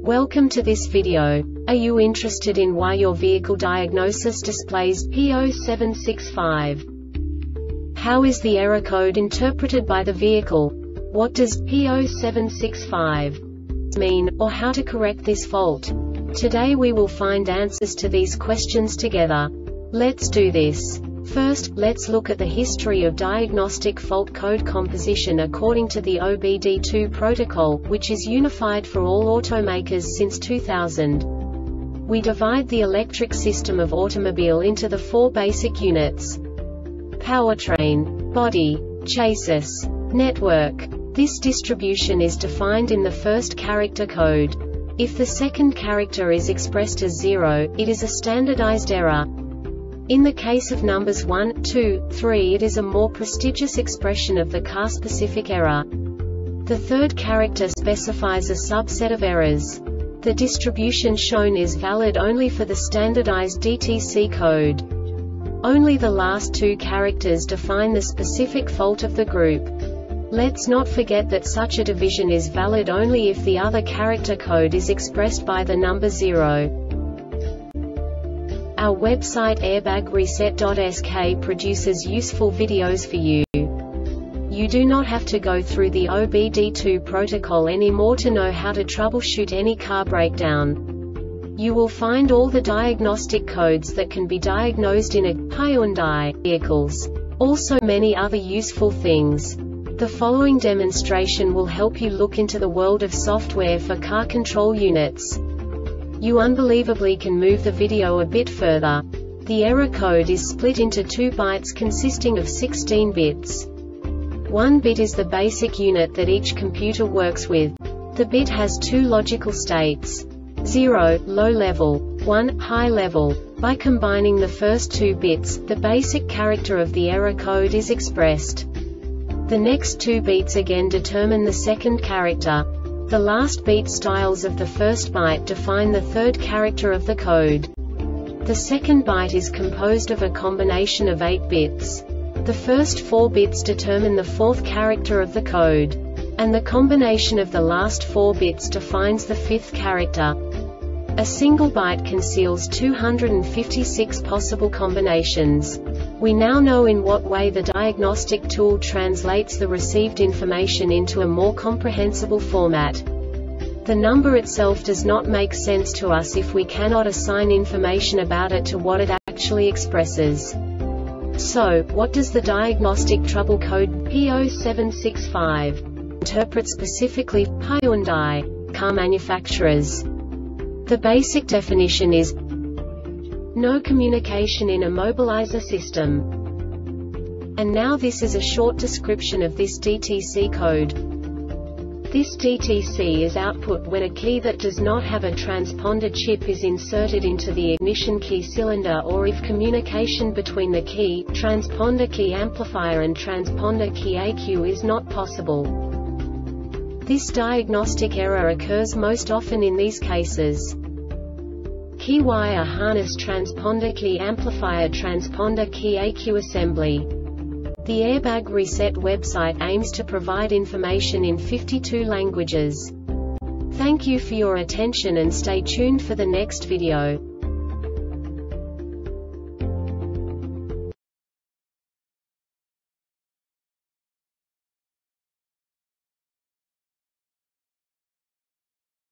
Welcome to this video. Are you interested in why your vehicle diagnosis displays P0765? How is the error code interpreted by the vehicle? What does P0765 mean, or how to correct this fault? Today we will find answers to these questions together. Let's do this. First, let's look at the history of diagnostic fault code composition according to the OBD2 protocol, which is unified for all automakers since 2000. We divide the electric system of automobile into the four basic units: powertrain, body, chassis, network. This distribution is defined in the first character code. If the second character is expressed as 0, it is a standardized error. In the case of numbers 1, 2, 3, it is a more prestigious expression of the car-specific error. The third character specifies a subset of errors. The distribution shown is valid only for the standardized DTC code. Only the last two characters define the specific fault of the group. Let's not forget that such a division is valid only if the other character code is expressed by the number 0. Our website airbagreset.sk produces useful videos for you. You do not have to go through the OBD2 protocol anymore to know how to troubleshoot any car breakdown. You will find all the diagnostic codes that can be diagnosed in a Hyundai vehicles. Also many other useful things. The following demonstration will help you look into the world of software for car control units. You unbelievably can move the video a bit further. The error code is split into 2 bytes consisting of 16 bits. 1 bit is the basic unit that each computer works with. The bit has 2 logical states: 0, low level, 1, high level. By combining the first 2 bits, the basic character of the error code is expressed. The next 2 beats again determine the second character. The last beat styles of the first byte define the third character of the code. The second byte is composed of a combination of 8 bits. The first 4 bits determine the fourth character of the code. And the combination of the last 4 bits defines the fifth character. A single byte conceals 256 possible combinations. We now know in what way the diagnostic tool translates the received information into a more comprehensible format. The number itself does not make sense to us if we cannot assign information about it to what it actually expresses. So, what does the diagnostic trouble code P0765 interpret specifically for Hyundai car manufacturers? The basic definition is no communication in a mobilizer system. And now this is a short description of this DTC code. This DTC is output when a key that does not have a transponder chip is inserted into the ignition key cylinder, or if communication between the key, transponder key amplifier and transponder key ECU is not possible. This diagnostic error occurs most often in these cases: key wire harness, transponder key amplifier, transponder key ECU assembly. The Airbag Reset website aims to provide information in 52 languages. Thank you for your attention and stay tuned for the next video.